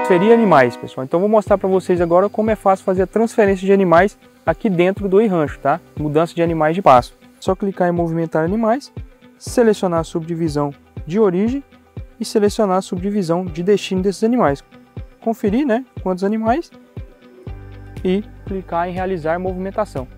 transferir animais, pessoal. Então vou mostrar para vocês agora como é fácil fazer a transferência de animais aqui dentro do iRancho, tá? Mudança de animais de pasto. Só clicar em movimentar animais, selecionar a subdivisão de origem e selecionar a subdivisão de destino desses animais. Conferir, né, quantos animais e clicar em realizar movimentação.